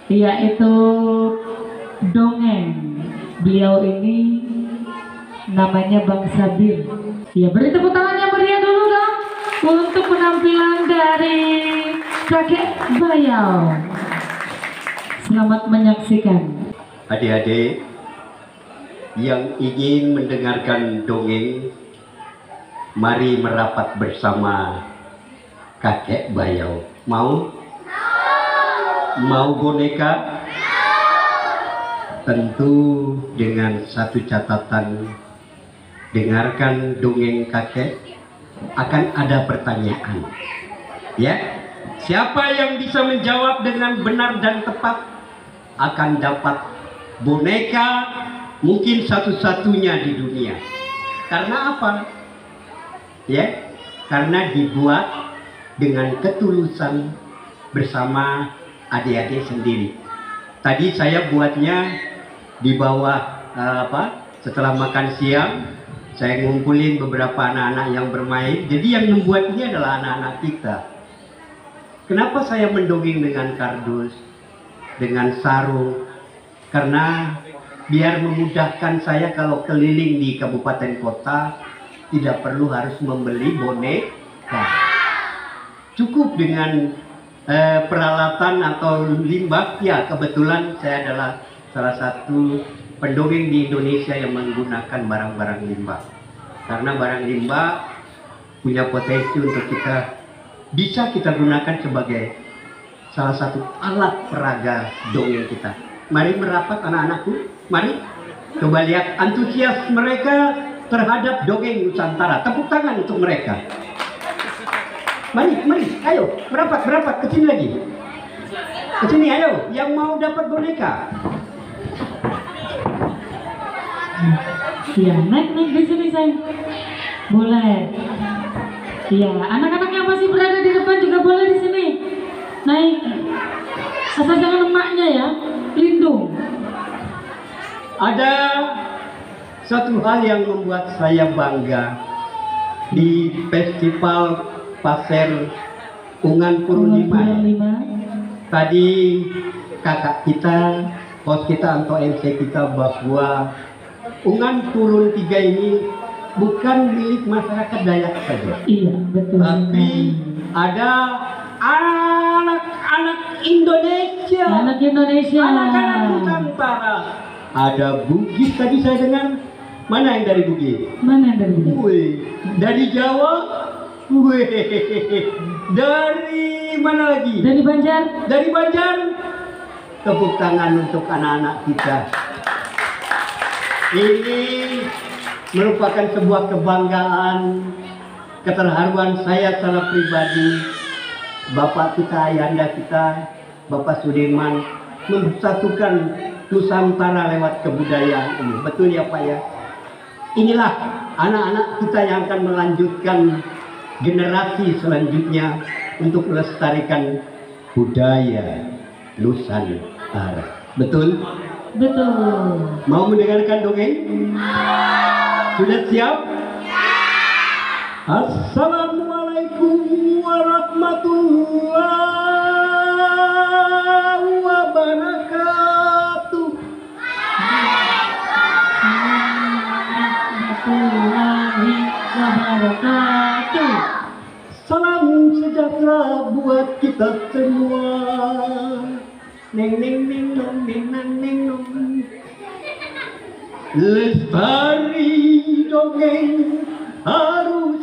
yaitu dongeng. Beliau ini namanya Bang Sabir. Ya, beri tepuk tangan yang meriah dulu dong untuk penampilan dari Kakek Bayau. Selamat menyaksikan. Adik-adik yang ingin mendengarkan dongeng, mari merapat bersama Kakek Bayau. Mau? Mau boneka? Tentu dengan satu catatan, dengarkan dongeng kakek, akan ada pertanyaan. Ya, siapa yang bisa menjawab dengan benar dan tepat akan dapat boneka mungkin satu-satunya di dunia. Karena apa? Ya, karena dibuat dengan ketulusan bersama adik-adik sendiri. Tadi saya buatnya di bawah setelah makan siang, saya ngumpulin beberapa anak-anak yang bermain. Jadi yang membuat ini adalah anak-anak kita. Kenapa saya mendongeng dengan kardus, dengan sarung? Karena biar memudahkan saya kalau keliling di kabupaten kota, tidak perlu harus membeli boneka. Cukup dengan peralatan atau limbah. Ya, kebetulan saya adalah salah satu pendongeng di Indonesia yang menggunakan barang-barang limbah. Karena barang limbah punya potensi untuk bisa kita gunakan sebagai salah satu alat peraga dongeng kita. Mari merapat anak-anakku, mari coba lihat antusias mereka terhadap dongeng Nusantara. Tepuk tangan untuk mereka. Mari, ayo, merapat, ke sini lagi. Ke sini, ayo, yang mau dapat boneka. Ya, naik di sini sayang. Boleh. Ya, anak-anak yang masih berada di depan juga boleh di sini. Naik. Asal jangan emaknya ya, lindung. Ada satu hal yang membuat saya bangga di festival Pasir Ungan Purulima. Tadi kakak kita, host kita atau MC kita bahwa Ungan Purun 3 ini bukan milik masyarakat Dayak saja. Iya, betul. Tapi ada anak-anak Indonesia. Anak-anak Nusantara. Ada Bugis tadi saya dengar. Mana yang dari Bugis? Dari Jawa. Dari mana lagi? Dari Banjar. Tepuk tangan untuk anak-anak kita. Ini merupakan sebuah kebanggaan, keterharuan saya secara pribadi. Bapak kita, ayahanda kita, Bapak Sudirman mempersatukan Nusantara lewat kebudayaan ini. Betul ya Pak ya? Inilah anak-anak kita yang akan melanjutkan generasi selanjutnya untuk melestarikan budaya Nusantara. Betul? Betul. Mau mendengarkan dongeng? Sudah siap? Assalamualaikum warahmatullahi wabarakatuh. Salam sejahtera buat kita semua. Neng neng neng nong neng nang neng nong. Lestari dongeng harus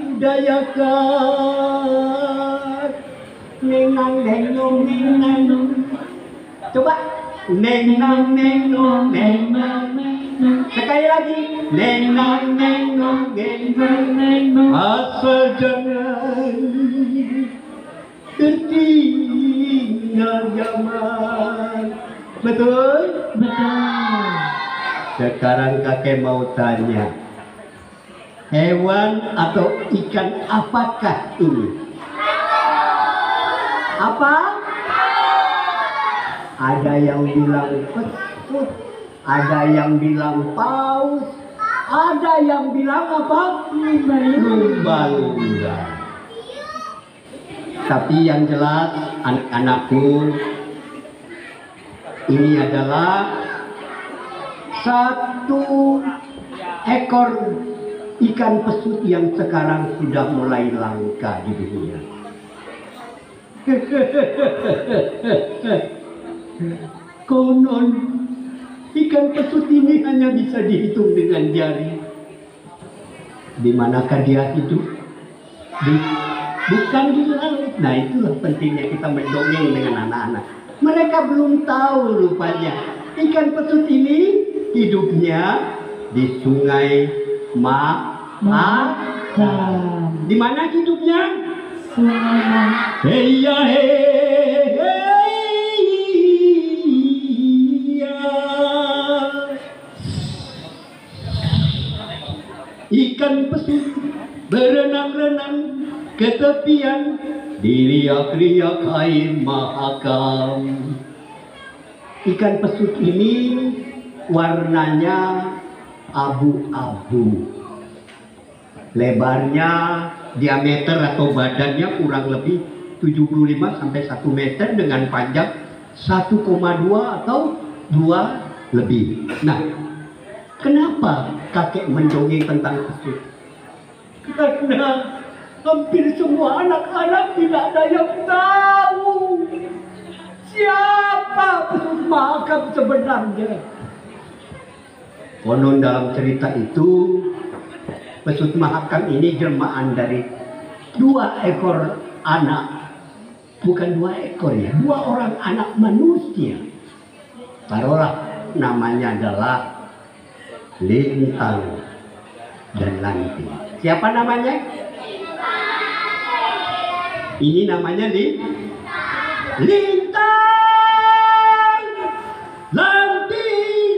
dibudayakan. Neng nang neng nong neng nang nong. Coba neng nang neng nong neng nang neng nong. Sekali lagi neng nang neng nong neng nang neng nong. Asal jangan tertinggal zaman. Betul? Betul. Sekarang kakek mau tanya, hewan atau ikan apakah ini? Apa? Ada yang bilang pesut, ada yang bilang paus, ada yang bilang apa? Lumba-lumba. Tapi yang jelas anak-anakku, Ini adalah satu ekor ikan pesut yang sekarang sudah mulai langka di dunia. Konon ikan pesut ini hanya bisa dihitung dengan jari. Di manakah dia hidup? Bukan di laut. Nah, itulah pentingnya kita mendongeng dengan anak-anak. Mereka belum tahu rupanya ikan pesut ini hidupnya di sungai Mahakam. Di mana hidupnya? Sungai Mahakam. Hey ya hey, ya. Ikan pesut berenang-renang ke tepian, diriak-riak air Mahakam. Ikan pesut ini warnanya abu-abu. Lebarnya, diameter atau badannya kurang lebih 75 sampai 1 meter dengan panjang 1,2 atau 2 lebih. Nah, kenapa kakek mendongeng tentang pesut? Karena hampir semua anak-anak tidak ada yang tahu siapa pesut Mahakam sebenarnya. Konon dalam cerita itu, pesut Mahakam ini jelmaan dari 2 ekor anak. Bukan 2 ekor ya, 2 orang anak manusia. Taruhlah namanya adalah Lintang dan Lanti. Siapa namanya? Ini namanya Lintang, Lanti.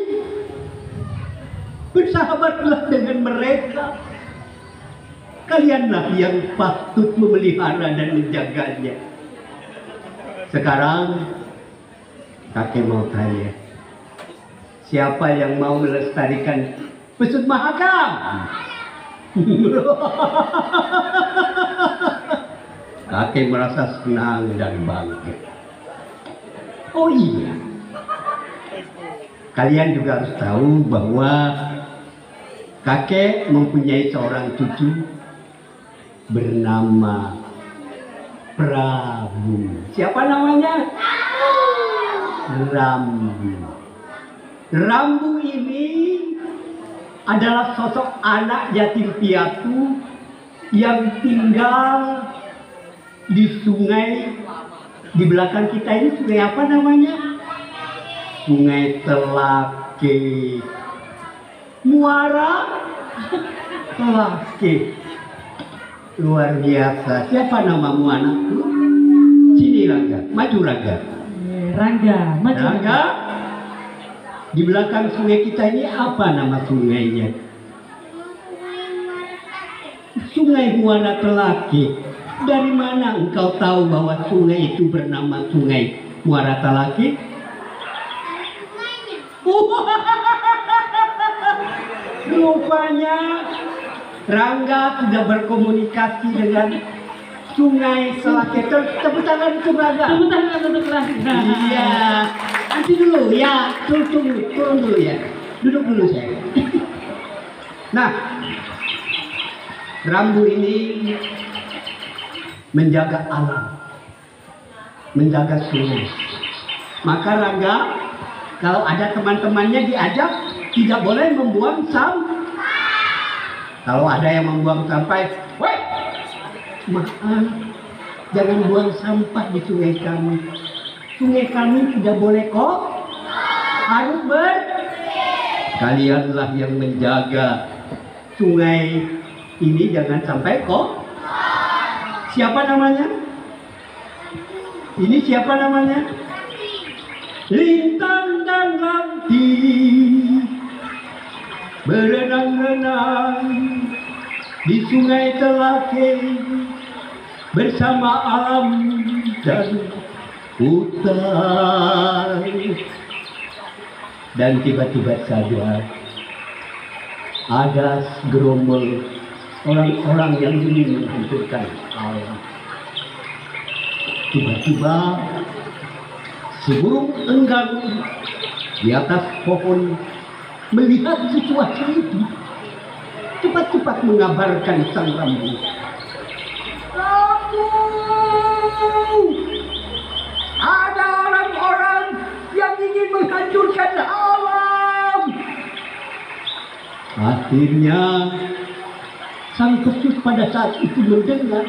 Bersahabatlah dengan mereka. Kalianlah yang patut memelihara dan menjaganya. Sekarang kakek mau tanya, siapa yang mau melestarikan pesut Mahakam? Kakek merasa senang dan bangga. Oh iya, kalian juga harus tahu bahwa kakek mempunyai seorang cucu bernama Prabu. Siapa namanya? Rambu. Rambu ini adalah sosok anak yatim piatu yang tinggal di sungai di belakang kita ini. Sungai apa namanya? Sungai Telake. Muara Telake. Luar biasa. Siapa namamu anakku? Sini Rangga, maju Rangga. Rangga, maju. Rangga. Di belakang sungai kita ini apa nama sungainya? Sungai Muara Telake. Dari mana engkau tahu bahwa sungai itu bernama Sungai Muara Telake? Rupanya Rangga sudah berkomunikasi dengan Sungai Telake. Tepuk tangan untuk Rangga. Tepuk tangan untuk Rangga. Iya. Nanti dulu ya, turun dulu ya. Duduk dulu saya. Nah, Rambu ini menjaga alam, menjaga sungai. Maka Rangga, kalau ada teman-temannya diajak, tidak boleh membuang sampah. Kalau ada yang membuang sampah, weh, maaf, jangan buang sampah di sungai kami. Sungai kami tidak boleh kok, harus kalianlah yang menjaga sungai ini jangan sampai kok. Siapa namanya? Ini siapa namanya? Lintang dan Lanti berenang-renang di Sungai Telake bersama alam dan hutan. Dan tiba-tiba saja ada gerombol orang-orang yang ingin menghancurkan alam. Tiba-tiba Si burung enggang di atas pohon melihat sesuatu itu, cepat-cepat mengabarkan sang Rambu. Rambu, ada orang-orang yang ingin menghancurkan alam. Akhirnya sang pesut pada saat itu mendengar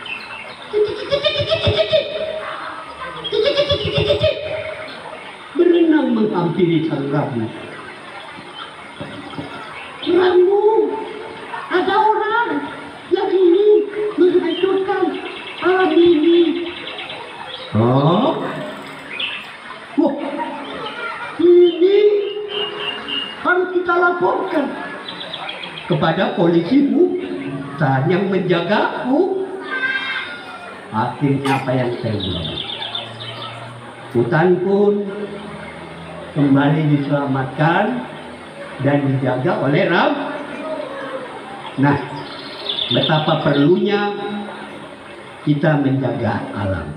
berenang menghampiri sang Rambu. Rambu, ada orang yang ingin menghancurkan alam ini. Oh, wah, ini harus kita laporkan kepada polisimu yang menjagaku. Akhirnya apa yang terjadi? Hutan pun kembali diselamatkan dan dijaga oleh Ram. Nah, betapa perlunya kita menjaga alam.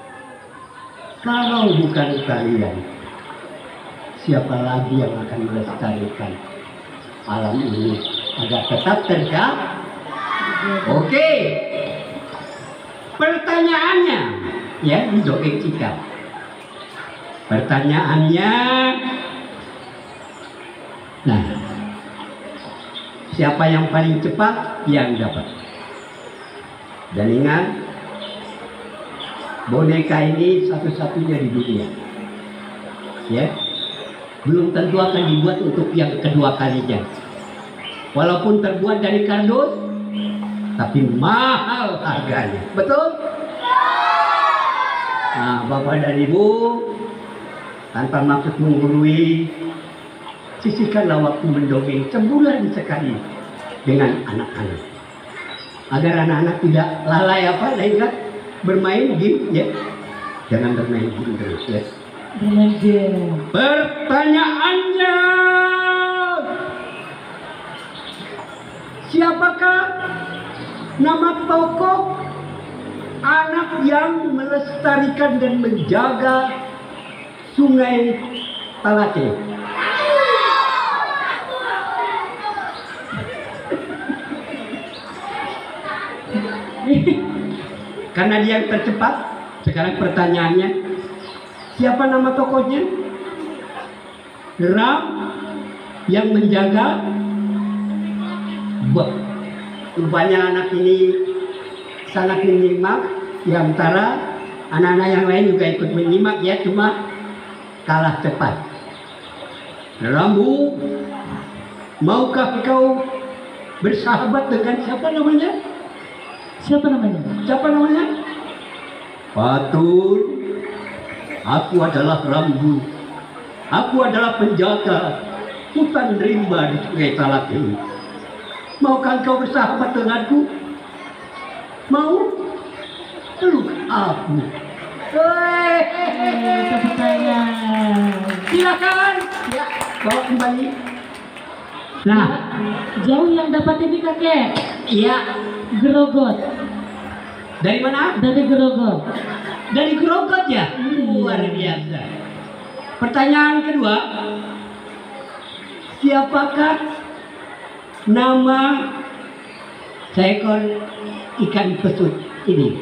Kalau bukan kalian, siapa lagi yang akan melestarikan alam ini agar tetap terjaga? Oke. Pertanyaannya, ya, di dongeng kita. Pertanyaannya, nah, siapa yang paling cepat yang dapat? Dan ingat, boneka ini satu-satunya di dunia. Ya, belum tentu akan dibuat untuk yang kedua kalinya. Walaupun terbuat dari kardus, tapi mahal harganya. Betul? Nah, Bapak dan Ibu, tanpa maksud menggurui, sisihkanlah waktu mendongeng sebulan sekali dengan anak-anak, agar anak-anak tidak lalai ingat bermain game, ya. Jangan bermain game terus, ya. Bermain game. Pertanyaannya, siapakah nama tokoh anak yang melestarikan dan menjaga Sungai Talake? Karena dia yang tercepat, sekarang pertanyaannya, siapa nama tokohnya? Ram yang menjaga. Rupanya anak ini sangat menyimak, di antara anak-anak yang lain juga ikut menyimak, ya, cuma kalah cepat. Rambu, maukah kau bersahabat dengan siapa namanya? Siapa namanya? Siapa namanya? Patul. Aku adalah Rambu. Aku adalah penjaga hutan rimba di Sungai Talake. Maukah kau bersahabat denganku? Mau? Peluk aku. Tepuk tangan. Silakan. Ya, bawa kembali. Nah, Jauh yang dapat ini kakek. iya. Grogot. Dari mana? Dari Grogot. Dari Grogot, ya? Luar biasa. Pertanyaan kedua, siapakah nama seekor ikan pesut ini?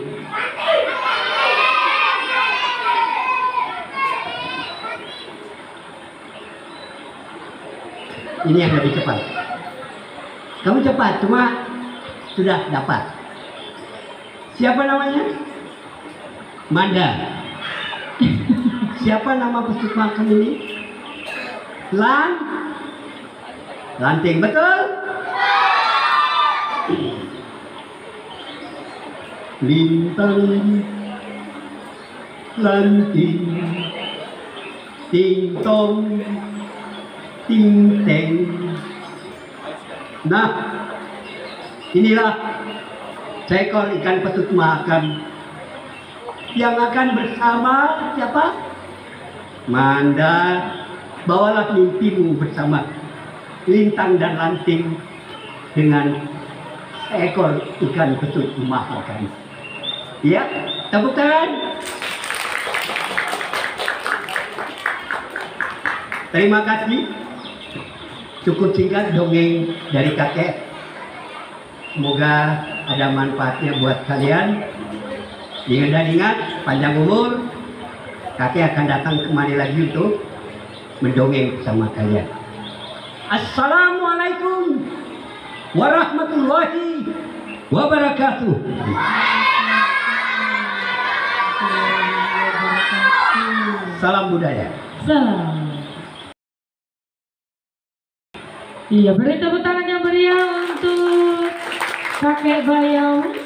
Ini yang lebih cepat. Kamu cepat, cuma sudah dapat. Siapa namanya? Manda. Siapa nama pesut makan ini? Lanting, betul? Lintang, lanting, ting tong, ting teng. Nah, inilah seekor ikan pesut makan yang akan bersama siapa? Manda. Bawalah mimpimu bersama Lintang dan Lanting dengan seekor ikan pesut makan. Ya, tepuk tangan. Terima kasih. Cukup singkat dongeng dari kakek. Semoga ada manfaatnya buat kalian. Ingat dan ingat, panjang umur. Kakek akan datang kemari lagi untuk mendongeng bersama kalian. Assalamualaikum warahmatullahi wabarakatuh. Salam budaya. Salam. Iya, beri tepuk tangan yang meriah untuk kakek Bayau.